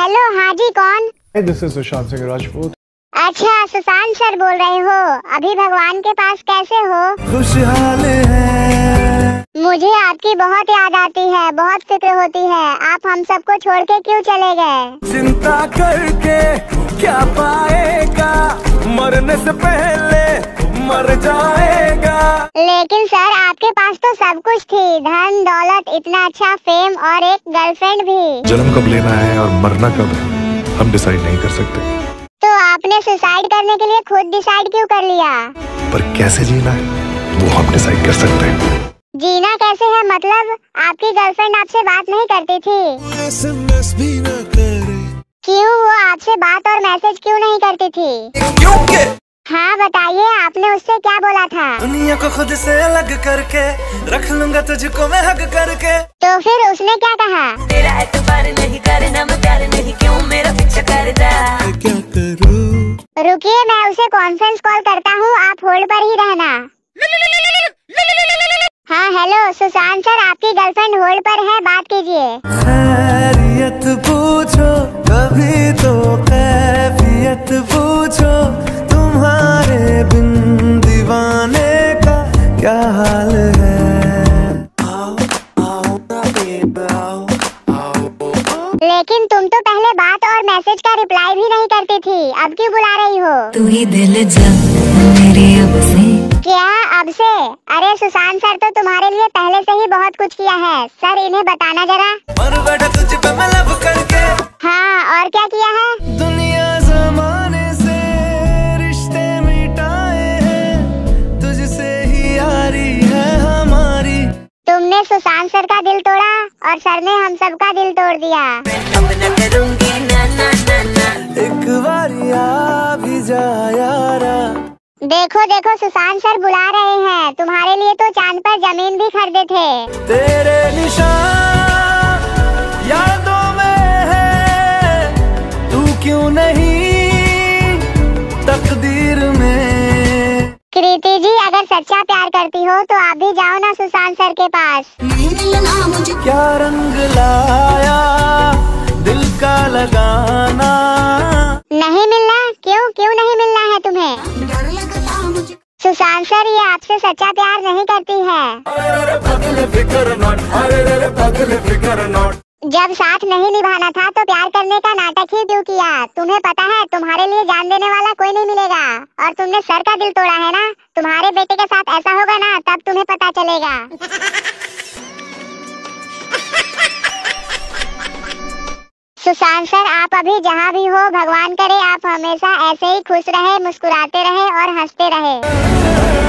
Hello, हाँ जी, कौन? This is Sushant Singh Rajput. अच्छा, सुशांत सर बोल रहे हो? अभी भगवान के पास कैसे हो? खुशहाल है। मुझे आपकी बहुत याद आती है, बहुत फिक्र होती है। आप हम सबको छोड़ के क्यों चले गए? चिंता करके क्या पाएगा, मरने से पहले मर जाएगा। लेकिन सर, आपके पास तो सब कुछ थी, धन दौलत, इतना अच्छा फेम और एक गर्लफ्रेंड भी। जन्म कब लेना है और मरना कब है हम डिसाइड नहीं कर सकते। तो आपने सुसाइड करने के लिए खुद डिसाइड क्यों कर लिया? पर कैसे जीना है वो हम डिसाइड कर सकते हैं। जीना कैसे है मतलब? आपकी गर्लफ्रेंड आपसे बात नहीं करती थी? SMS भी न करे। क्यों, वो आपसे बात और मैसेज क्यों नहीं करती थी? क्योंकि हाँ बताइए, आपने उससे क्या बोला था? दुनिया को खुद से अलग करके रख लूंगा तुझको मैं हक करके। तो फिर उसने क्या कहा? तेरा एतबार नहीं करना, मैं प्यार नहीं क्यों मेरा पीछा करता। क्या करूं? रुकिए, मैं उसे कॉन्फ्रेंस कॉल करता हूँ, आप होल्ड पर ही रहना। हाँ हेलो सुशांत सर, आपकी गर्लफ्रेंड होल्ड पर है, बात कीजिए। खैरियत पूछो कभी तो कैफियत पूछो, तुम्हारे बिन दीवाने का क्या हाल है। आओ आओ बेबी आओ आओ। लेकिन तुम तो पहले बात और मैसेज का रिप्लाई भी नहीं करती थी, अब क्यों बुला रही हो? तू ही दिल जा मेरे अब से। क्या अब से? अरे सुशांत सर तो तुम्हारे लिए पहले से ही बहुत कुछ किया है, सर इन्हें बताना जरा। मर बैठा तुझ पे मैं लब करके। हाँ, और क्या किया है? दुनिया जमाने से रिश्ते मिटाए हैं, तुझसे ही यारी है हमारी। तुमने सुशांत सर का दिल तोड़ा और सर ने हम सबका दिल तोड़ दिया। अब न करूंगी ना ना ना ना। एक बारी आ भी जा यारा। देखो देखो, सुशांत सर बुला रहे हैं, तुम्हारे लिए तो चांद पर जमीन भी खरीदे थे। तेरे निशान यादों में है, तू क्यों नहीं तकदीर में। कृति जी, अगर सच्चा प्यार करती हो तो आप भी जाओ ना सुशांत सर के पास। क्या रंग लाया दिल का लगाना। नहीं मिलना? क्यों क्यों नहीं मिलना है तुम्हें? सुशांत सर, ये आपसे सच्चा प्यार नहीं करती है। जब साथ नहीं निभाना था तो प्यार करने का नाटक ही क्यों किया? तुम्हें पता है तुम्हारे लिए जान देने वाला कोई नहीं मिलेगा, और तुमने सर का दिल तोड़ा है ना, तुम्हारे बेटे के साथ ऐसा होगा ना तब तुम्हें पता चलेगा। सुशांत सर, आप अभी जहाँ भी हो, भगवान करे आप हमेशा ऐसे ही खुश रहे, मुस्कुराते रहे और हंसते रहे।